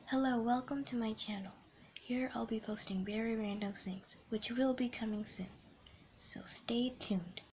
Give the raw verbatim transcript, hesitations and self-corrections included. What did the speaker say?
Hello, welcome to my channel. Here I'll be posting very random things, which will be coming soon. So stay tuned.